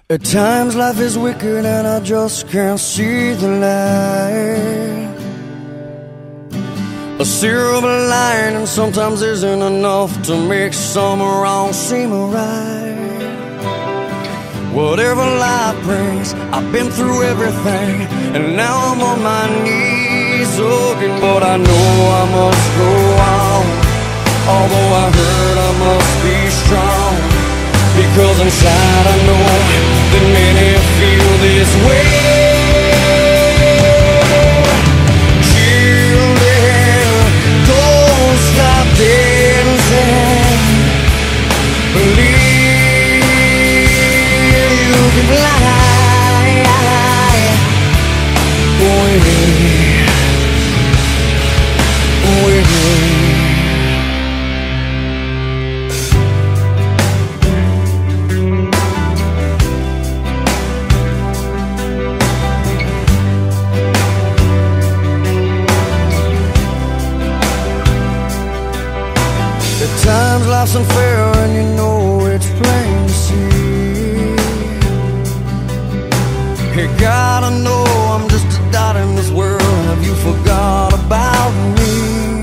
At times life is wicked and I just can't see the light. A silver lining sometimes isn't enough to make some wrong seem right. Whatever life brings, I've been through everything, and now I'm on my knees looking. But I know I must go on. Although I hurt, I must be strong, because inside I know that many feel this way. Children, don't stop dancing. Believe you can fly with me. At times life's unfair and you know it's plain to see. You gotta know I'm just a dot in this world. Have you forgot about me?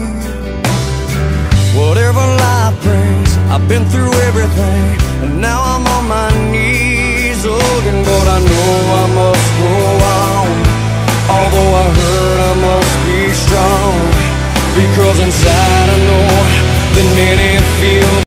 Whatever life brings, I've been through everything, and now I'm on my knees looking. But I know I must go on. Although I hurt, I must be strong, because inside I know that many feel